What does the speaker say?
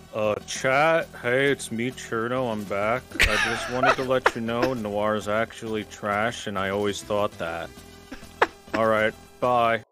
Chat, hey, it's me, Cherno, I'm back. I just wanted to let you know Noir's actually trash, and I always thought that. Alright, bye.